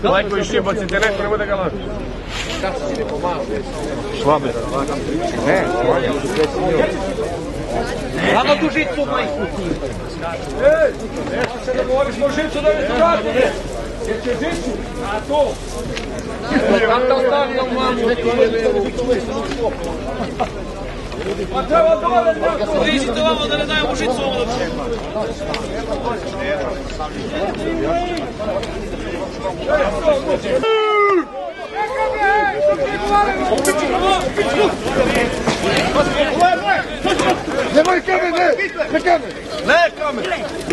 Lajko i šibacite, neko ne bude ga laži. Švabe. Ne, Lama tu žicu, majku ti. Ej, nešto se da govoriš o žicu da mi tu radi, ne? Jer će žicu, a to? Kako te ostavljam mamu? Pa treba dole, ne? Vidite ovamo da ne dajemo žicu ovo dopće. Nemoj kamen, ne! Ne kamen! Ne kamen!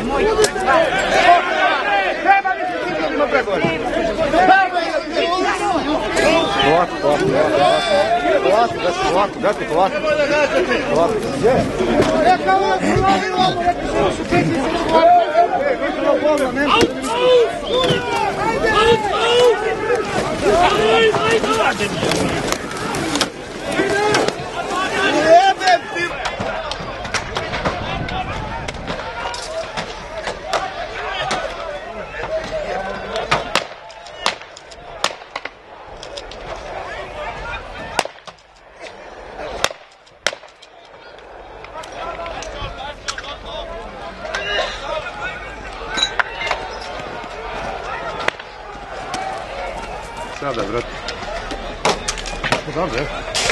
Treba mi se ima pregovor! Polako, dajte polako. Polako. Neka ovo je polovilo, neka se ovo su peti se dogovorili. Sada, brate. Dobre.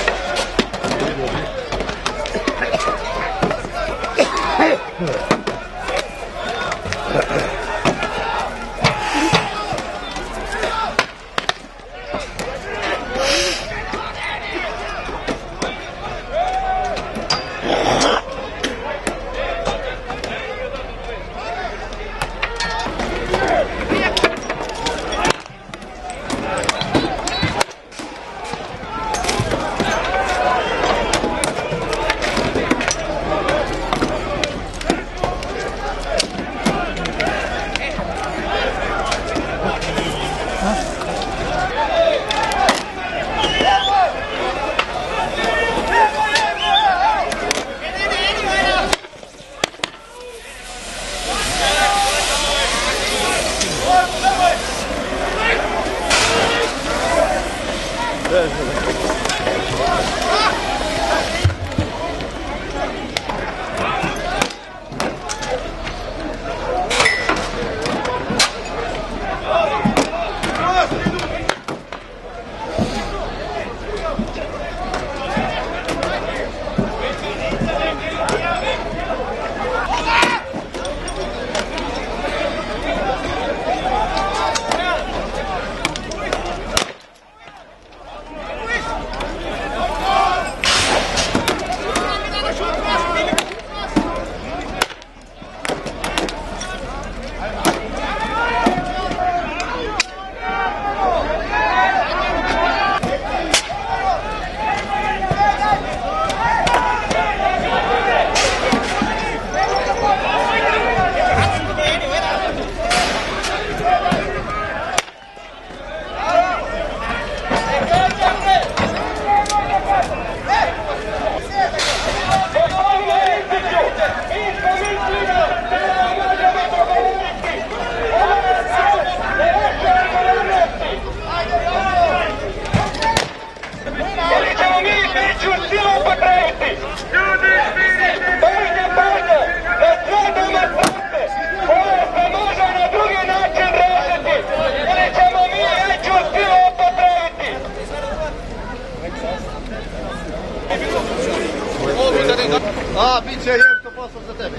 A, bit će jem to posao za tebe.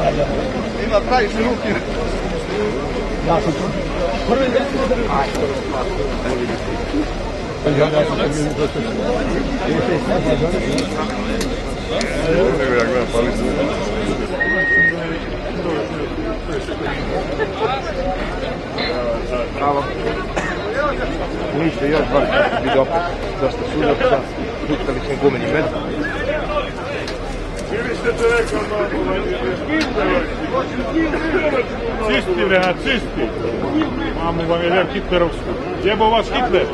Ima pravi širuki. Ja sam prvi dan. Ja gledam palicu. Bravo. Ništa, još bar bi opet dosta sudaca, puštali smo gumeni med. Čisti, bre, čisti. Mamu vam je lijev Hitlerovsku. Jebo vas Hitler.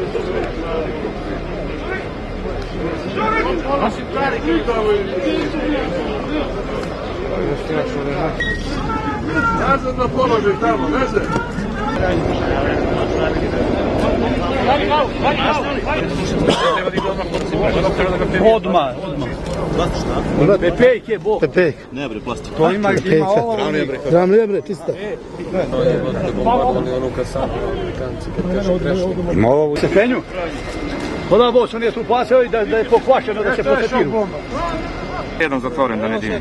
Ja sam da položim tamo, ne znam. Odmah. Pepejk je, Bog. Pepejk. Ne bre, plastik. To ima ovo. Ravno bre, tista. Ima ovo u Stepenju. Hvala Bog, on je tu pasao i da je pokvašeno da se posetiru. Jednom zatvoren da ne divi.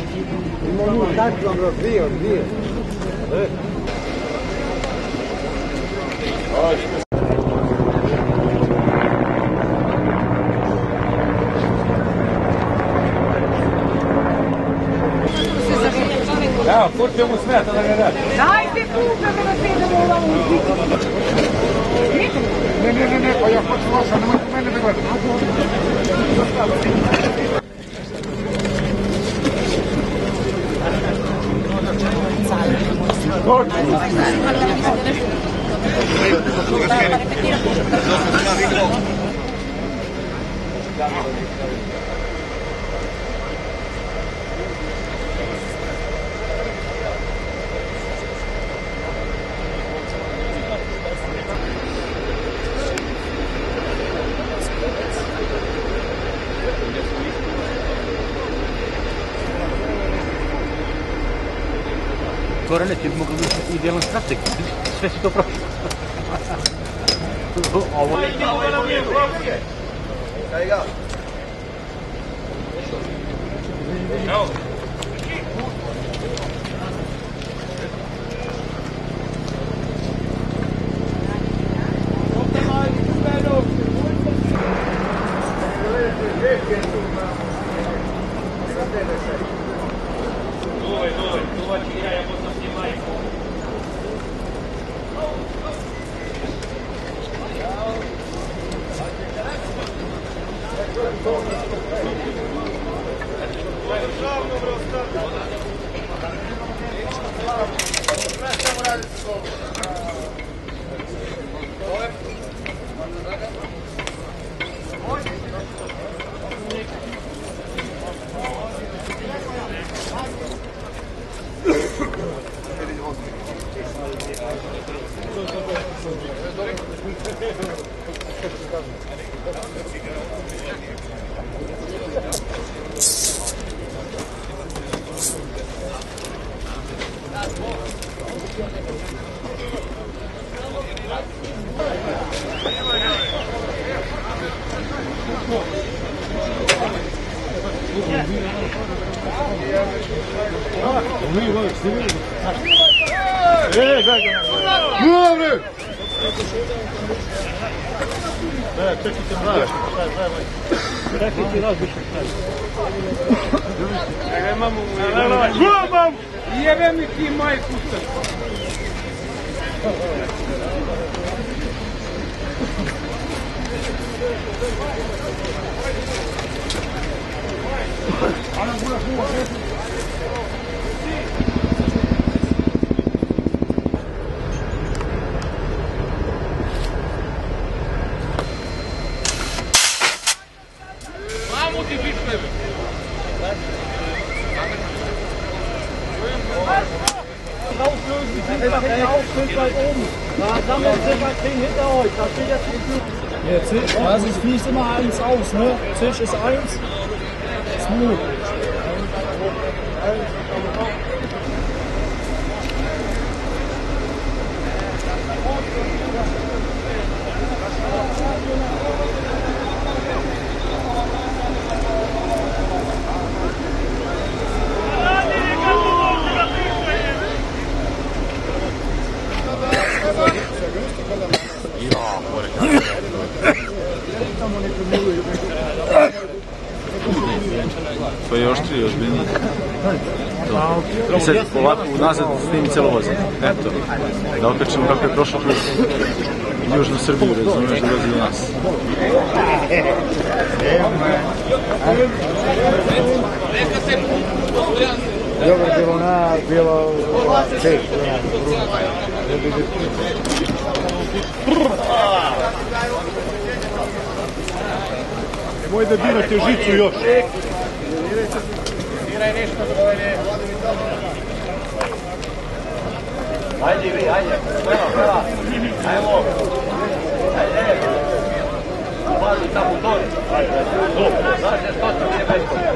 Evo, kurti mu smeta da ga radi. Dajte kuka da vas idemo u ovom uziku. Ne, pa ja hoću vaša, nemojte mene da gledam. Gorane, ti bi mogli biti idealan strateg, sve si to prošlo. Ovo je... Evo. Jebe mi ti majku sad. Mamu ti pišle. Ja, Tisch, also es fließt immer eins aus, ne? Tisch ist 1, 2. To je oštrije, ozbiljnije. I sad ovako unazad snimi cijelo voze. Eto, da okačemo kako je prošlo kroz Južnu Srbiju, razumiješ, da dođe do nas. Dobro, bilo ceh. Nemoj da dirate žicu još. Ajde vi, ajde. Ajmo. Ajde. Ajde, dobro.